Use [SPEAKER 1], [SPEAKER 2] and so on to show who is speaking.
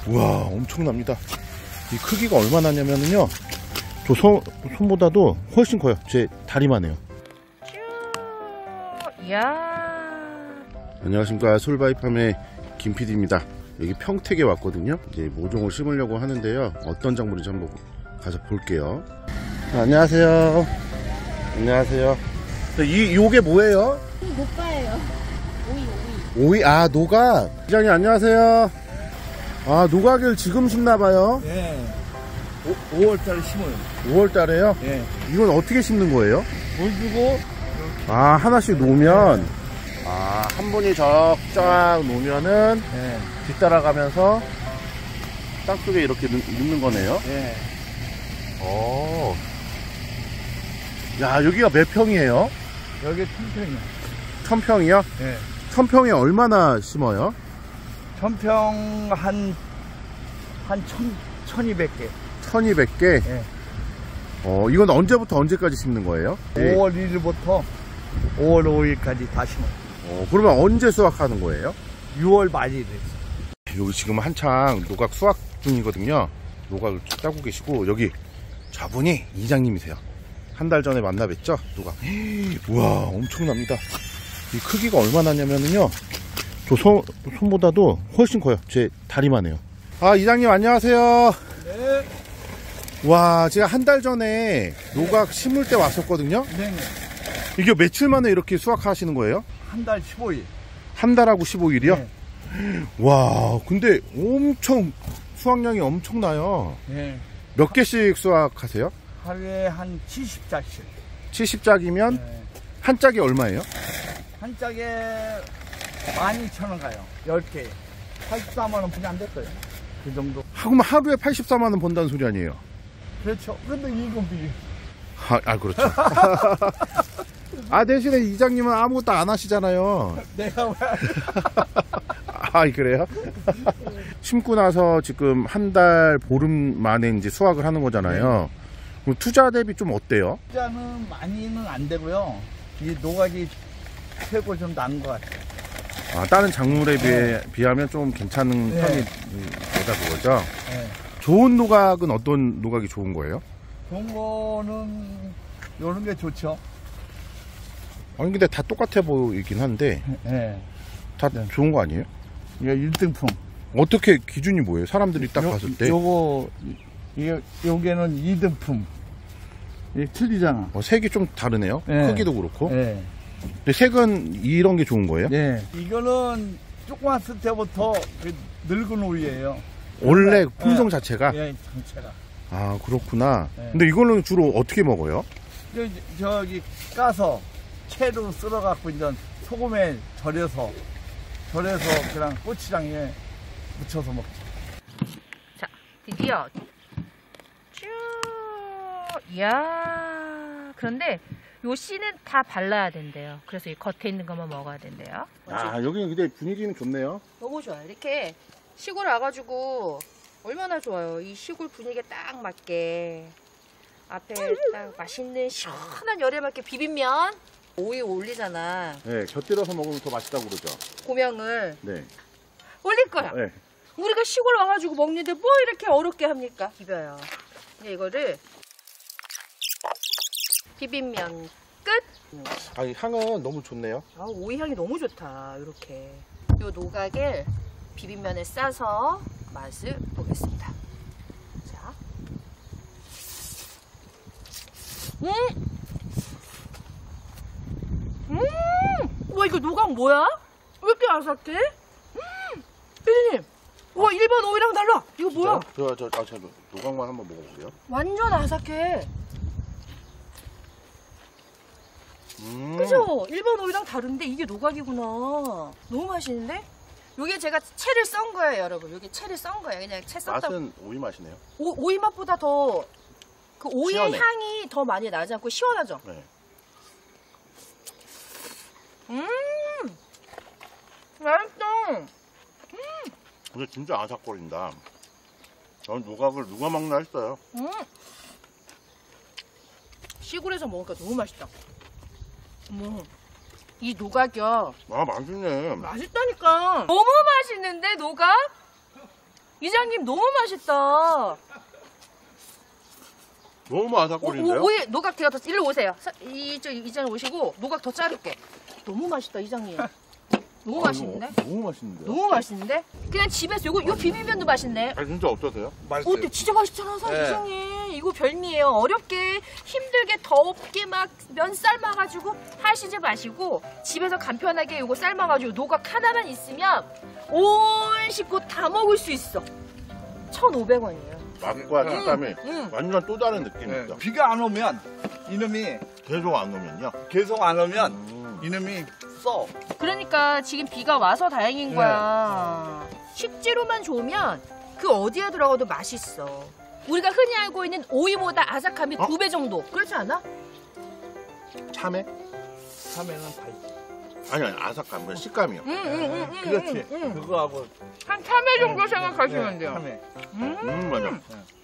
[SPEAKER 1] 우와, 엄청납니다. 이 크기가 얼마나 냐면요, 저 손보다도 훨씬 커요. 제 다리만 해요.
[SPEAKER 2] 이야.
[SPEAKER 1] 안녕하십니까, 솔바이팜의 김PD입니다. 여기 평택에 왔거든요. 이제 모종을 심으려고 하는데요, 어떤 작물인지 한번 가서 볼게요. 안녕하세요. 안녕하세요. 요게 뭐예요?
[SPEAKER 2] 노가예요.
[SPEAKER 1] 오이. 아, 노각. 시장님 안녕하세요. 아, 노각을 지금 심나봐요.
[SPEAKER 3] 예. 5월달에 심어요.
[SPEAKER 1] 5월달에요?
[SPEAKER 3] 예.
[SPEAKER 1] 이건 어떻게 심는 거예요?
[SPEAKER 3] 물 주고.
[SPEAKER 1] 아, 하나씩 놓으면, 아, 한 분이 쫙 놓으면은,
[SPEAKER 3] 예.
[SPEAKER 1] 뒤따라가면서 땅속에 이렇게 넣는 거네요.
[SPEAKER 3] 예.
[SPEAKER 1] 오. 야, 여기가 몇 평이에요?
[SPEAKER 3] 여기 1000평이요.
[SPEAKER 1] 1000평이요?
[SPEAKER 3] 예.
[SPEAKER 1] 1000평에 얼마나 심어요?
[SPEAKER 3] 1000평 한 1200개.
[SPEAKER 1] 1200개?
[SPEAKER 3] 예.
[SPEAKER 1] 이건 언제부터 언제까지 심는 거예요?
[SPEAKER 3] 5월 1일부터 5월 5일까지 다 심어요.
[SPEAKER 1] 그러면 언제 수확하는 거예요?
[SPEAKER 3] 6월 말일에 됐어요.
[SPEAKER 1] 여기 지금 한창 노각 수확 중이거든요. 노각을 따고 계시고, 여기 저분이 이장님이세요. 한 달 전에 만나 뵀죠? 노각. 우와, 엄청납니다. 이 크기가 얼마나 냐면요, 저 손보다도 훨씬 커요. 제 다리만 해요. 아, 이장님 안녕하세요.
[SPEAKER 3] 네.
[SPEAKER 1] 와, 제가 한 달 전에 노각 심을 때 왔었거든요.
[SPEAKER 3] 네.
[SPEAKER 1] 이게 며칠 만에 이렇게 수확하시는 거예요?
[SPEAKER 3] 한 달 15일.
[SPEAKER 1] 한 달하고 15일이요?
[SPEAKER 3] 네.
[SPEAKER 1] 와, 근데 엄청 수확량이 엄청나요.
[SPEAKER 3] 예.
[SPEAKER 1] 몇 개씩 수확하세요?
[SPEAKER 3] 하루에 한 70짝씩.
[SPEAKER 1] 70짝이면
[SPEAKER 3] 예.
[SPEAKER 1] 한 짝이 얼마예요?
[SPEAKER 3] 한 짝에 12,000원 가요. 10개에. 84만원 분이 안 됐어요. 그 정도.
[SPEAKER 1] 그럼 하루에 84만원 번다는 소리 아니에요?
[SPEAKER 3] 그렇죠. 근데 이건 비리.
[SPEAKER 1] 그렇죠. 아, 대신에 이장님은 아무것도 안 하시잖아요.
[SPEAKER 3] 내가 왜.
[SPEAKER 1] 그래요? 심고 나서 지금 한 달 보름 만에 이제 수확을 하는 거잖아요. 그럼 투자 대비 좀 어때요?
[SPEAKER 3] 투자는 많이는 안 되고요. 이 노각이 최고 좀 나은 것 같아요.
[SPEAKER 1] 다른 작물에 비하면 좀 괜찮은
[SPEAKER 3] 네.
[SPEAKER 1] 편이 되다 그거죠?
[SPEAKER 3] 네.
[SPEAKER 1] 좋은 노각은 어떤 노각이 좋은 거예요?
[SPEAKER 3] 좋은 거는 요런 게 좋죠.
[SPEAKER 1] 아니, 근데 다 똑같아 보이긴 한데,
[SPEAKER 3] 네.
[SPEAKER 1] 다
[SPEAKER 3] 네.
[SPEAKER 1] 좋은 거 아니에요?
[SPEAKER 3] 이게 1등품.
[SPEAKER 1] 어떻게 기준이 뭐예요? 사람들이 딱 봤을 때.
[SPEAKER 3] 요게는 2등품. 이게 틀리잖아.
[SPEAKER 1] 색이 좀 다르네요.
[SPEAKER 3] 네.
[SPEAKER 1] 크기도 그렇고.
[SPEAKER 3] 네.
[SPEAKER 1] 근데 색은 이런 게 좋은 거예요?
[SPEAKER 3] 네. 이거는 조그맣을 때부터 그 늙은 오이예요.
[SPEAKER 1] 원래 품종 자체가?
[SPEAKER 3] 예, 전체가.
[SPEAKER 1] 아, 그렇구나.
[SPEAKER 3] 네.
[SPEAKER 1] 근데 이거는 주로 어떻게 먹어요?
[SPEAKER 3] 저기 까서 채로 쓸어갖고 이제 소금에 절여서 그냥 고추장에 묻혀서 먹죠.
[SPEAKER 2] 자, 드디어 쭉. 이야. 그런데 요 씨는 다 발라야 된대요. 그래서 이 겉에 있는 것만 먹어야 된대요.
[SPEAKER 1] 여기는 근데 분위기는 좋네요.
[SPEAKER 2] 너무 좋아요. 이렇게 시골 와가지고 얼마나 좋아요. 이 시골 분위기에 딱 맞게 앞에 딱 맛있는 시원한 열에 맞게 비빔면 오이 올리잖아.
[SPEAKER 1] 네, 곁들여서 먹으면 더 맛있다고 그러죠.
[SPEAKER 2] 고명을
[SPEAKER 1] 네.
[SPEAKER 2] 올릴 거야.
[SPEAKER 1] 네.
[SPEAKER 2] 우리가 시골 와가지고 먹는데 뭐 이렇게 어렵게 합니까? 비벼요. 이제 이거를 비빔면 끝.
[SPEAKER 1] 향은 너무 좋네요.
[SPEAKER 2] 오이 향이 너무 좋다. 이렇게 요 노각을 비빔면에 싸서 맛을 보겠습니다. 자, 와, 이거 노각 뭐야? 왜 이렇게 아삭해? 피디님, 와, 일반 오이랑 달라. 이거 뭐야?
[SPEAKER 1] 저 노각만 한번 먹어볼게요.
[SPEAKER 2] 완전 아삭해. 그죠? 일반 오이랑 다른데 이게 노각이구나. 너무 맛있는데? 요게 제가 채를 썬 거예요, 여러분. 요게 채를 썬 거예요. 그냥 채 썬다.
[SPEAKER 1] 맛은 오이 맛이네요.
[SPEAKER 2] 오이 맛보다 더 그 오이의
[SPEAKER 1] 시원해.
[SPEAKER 2] 향이 더 많이 나지 않고 시원하죠?
[SPEAKER 1] 네.
[SPEAKER 2] 맛있다.
[SPEAKER 1] 근데 진짜 아삭거린다. 저는 노각을 누가 먹나 했어요.
[SPEAKER 2] 시골에서 먹으니까 너무 맛있다. 이 노각이요.
[SPEAKER 1] 맛있네.
[SPEAKER 2] 맛있다니까. 너무 맛있는데 노각? 이장님 너무 맛있다.
[SPEAKER 1] 너무 아삭거리는데요?
[SPEAKER 2] 오이 노각 제가 더 일로 오세요. 이쪽 이장님 오시고 노각 더 자를게. 너무 맛있다 이장님. 너무 맛있는데?
[SPEAKER 1] 너무 맛있는데요?
[SPEAKER 2] 너무 맛있는데? 그냥 집에서 요거 비빔면도 맛있네.
[SPEAKER 1] 아 진짜 어떠세요?
[SPEAKER 3] 맛있어요.
[SPEAKER 2] 근데 진짜 맛있잖아,
[SPEAKER 3] 네.
[SPEAKER 2] 이장님. 이거 별미예요. 어렵게 힘들게 덥게 막 면 삶아가지고 하시지 마시고 집에서 간편하게 요거 삶아가지고 노각 하나만 있으면 온 식구 다 먹을 수 있어. 1,500원이에요.
[SPEAKER 1] 맛과 식감이
[SPEAKER 2] 응.
[SPEAKER 1] 완전 또 다른 느낌이
[SPEAKER 3] 네.
[SPEAKER 1] 있죠.
[SPEAKER 3] 비가 안 오면 이놈이
[SPEAKER 1] 계속 안 오면요.
[SPEAKER 3] 계속 안 오면 이놈이 써.
[SPEAKER 2] 그러니까 지금 비가 와서 다행인 거야. 식재료만 좋으면 그 어디에 들어가도 맛있어. 우리가 흔히 알고 있는 오이보다 아삭함이 2배 정도. 그렇지 않아?
[SPEAKER 1] 참외?
[SPEAKER 3] 참외는 달지.
[SPEAKER 1] 아니 아삭감, 그 식감이요.
[SPEAKER 3] 그렇지. 그거하고
[SPEAKER 2] 한 3회 정도 생각하시면
[SPEAKER 3] 네,
[SPEAKER 2] 돼요.
[SPEAKER 3] 참외.
[SPEAKER 1] 맞아.